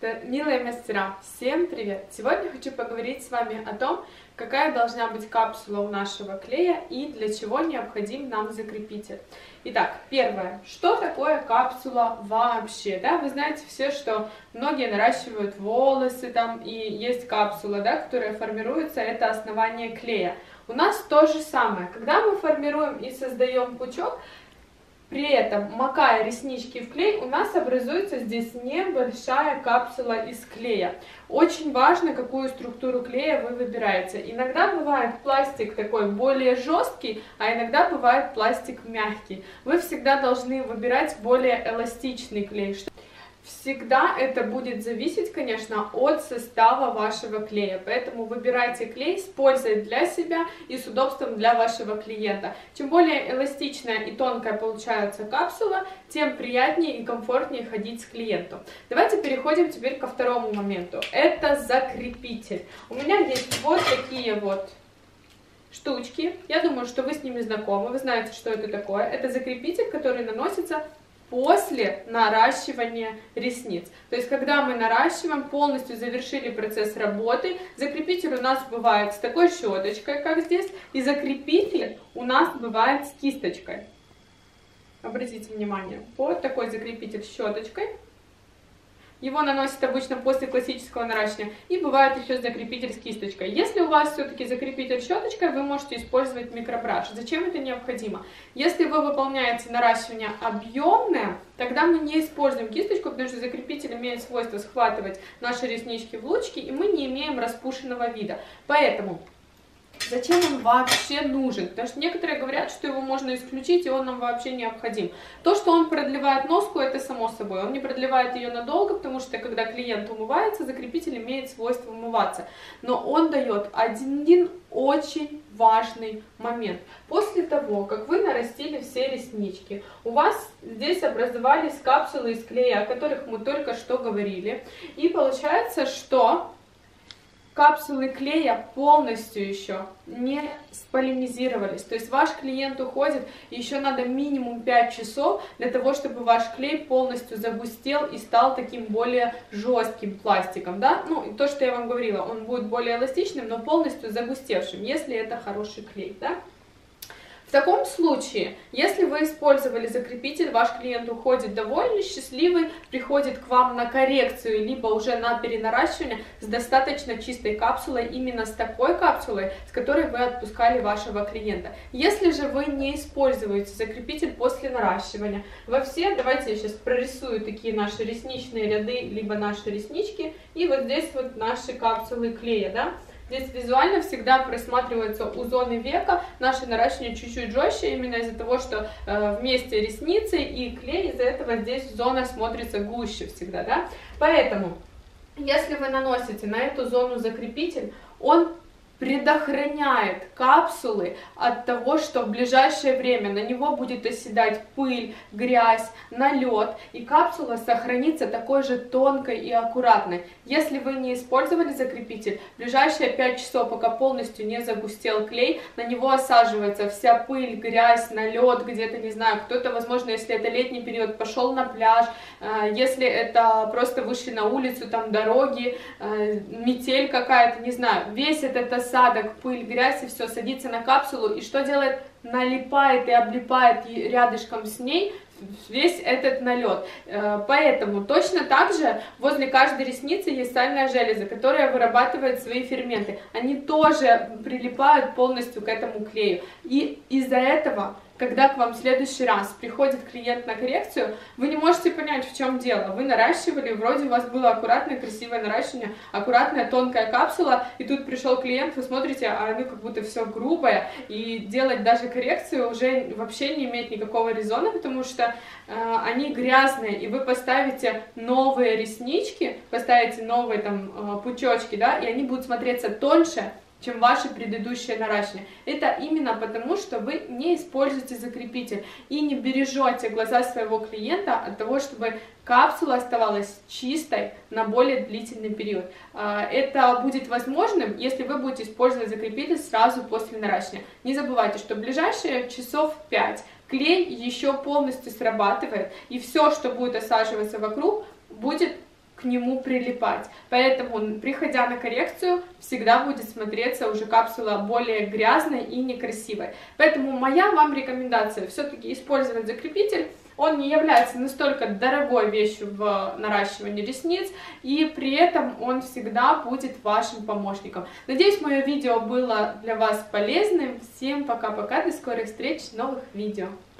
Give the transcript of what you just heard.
Милые мастера, всем привет! Сегодня хочу поговорить с вами о том, какая должна быть капсула у нашего клея и для чего необходим нам закрепитель. Итак, первое. Что такое капсула вообще? Да, вы знаете все, что многие наращивают волосы, там и есть капсула, да, которая формируется, это основание клея. У нас то же самое. Когда мы формируем и создаем пучок, при этом, макая реснички в клей, у нас образуется здесь небольшая капсула из клея. Очень важно, какую структуру клея вы выбираете. Иногда бывает пластик такой более жесткий, а иногда бывает пластик мягкий. Вы всегда должны выбирать более эластичный клей. Всегда это будет зависеть, конечно, от состава вашего клея, поэтому выбирайте клей с пользой для себя и с удобством для вашего клиента. Чем более эластичная и тонкая получается капсула, тем приятнее и комфортнее ходить с клиентом. Давайте переходим теперь ко второму моменту. Это закрепитель. У меня есть вот такие вот штучки. Я думаю, что вы с ними знакомы, вы знаете, что это такое. Это закрепитель, который наносится после наращивания ресниц. То есть, когда мы наращиваем, полностью завершили процесс работы, закрепитель у нас бывает с такой щеточкой, как здесь, и закрепитель у нас бывает с кисточкой. Обратите внимание, вот такой закрепитель с щеточкой. Его наносят обычно после классического наращивания. И бывает еще закрепитель с кисточкой. Если у вас все-таки закрепитель щеточкой, вы можете использовать микробраш. Зачем это необходимо? Если вы выполняете наращивание объемное, тогда мы не используем кисточку, потому что закрепитель имеет свойство схватывать наши реснички в лучки, и мы не имеем распушенного вида. Поэтому зачем он вообще нужен? Потому что некоторые говорят, что его можно исключить, и он нам вообще необходим. То, что он продлевает носку, это само собой. Он не продлевает ее надолго, потому что когда клиент умывается, закрепитель имеет свойство умываться. Но он дает один очень важный момент. После того, как вы нарастили все реснички, у вас здесь образовались капсулы из клея, о которых мы только что говорили. И получается, что капсулы клея полностью еще не сполимизировались. То есть ваш клиент уходит, и еще надо минимум 5 часов для того, чтобы ваш клей полностью загустел и стал таким более жестким пластиком. Да? Ну, и то, что я вам говорила, он будет более эластичным, но полностью загустевшим, если это хороший клей. Да? В таком случае, если вы использовали закрепитель, ваш клиент уходит довольный, счастливый, приходит к вам на коррекцию, либо уже на перенаращивание с достаточно чистой капсулой, именно с такой капсулой, с которой вы отпускали вашего клиента. Если же вы не используете закрепитель после наращивания, давайте я сейчас прорисую такие наши ресничные ряды, либо наши реснички, и вот здесь вот наши капсулы клея, да. Здесь визуально всегда просматриваются у зоны века, наше наращивание чуть-чуть жестче, именно из-за того, что вместе ресницы и клей, из-за этого здесь зона смотрится гуще всегда, да. Поэтому, если вы наносите на эту зону закрепитель, он предохраняет капсулы от того, что в ближайшее время на него будет оседать пыль, грязь, налет, и капсула сохранится такой же тонкой и аккуратной. Если вы не использовали закрепитель, в ближайшие 5 часов, пока полностью не загустел клей, на него осаживается вся пыль, грязь, налет, где-то, не знаю, кто-то, возможно, если это летний период, пошел на пляж, если это просто вышли на улицу, там дороги, метель какая-то, не знаю, весь этот осадок, пыль, грязь и все садится на капсулу, и что делает? Налипает и облипает рядышком с ней весь этот налет. Поэтому точно так же возле каждой ресницы есть сальная железа, которая вырабатывает свои ферменты. Они тоже прилипают полностью к этому клею. И из-за этого, когда к вам в следующий раз приходит клиент на коррекцию, вы не можете понять, в чем дело. Вы наращивали, вроде у вас было аккуратное, красивое наращивание, аккуратная, тонкая капсула, и тут пришел клиент, вы смотрите, а оно как будто все грубое, и делать даже коррекцию уже вообще не имеет никакого резона, потому что они грязные, и вы поставите новые реснички, поставите новые там пучочки, да, и они будут смотреться тоньше, чем ваше предыдущее наращивание. Это именно потому, что вы не используете закрепитель и не бережете глаза своего клиента от того, чтобы капсула оставалась чистой на более длительный период. Это будет возможным, если вы будете использовать закрепитель сразу после наращивания. Не забывайте, что в ближайшие часов 5 клей еще полностью срабатывает, и все, что будет осаживаться вокруг, будет к нему прилипать. Поэтому, приходя на коррекцию, всегда будет смотреться уже капсула более грязной и некрасивой. Поэтому моя вам рекомендация все-таки использовать закрепитель. Он не является настолько дорогой вещью в наращивании ресниц, и при этом он всегда будет вашим помощником. Надеюсь, мое видео было для вас полезным. Всем пока-пока, до скорых встреч в новых видео.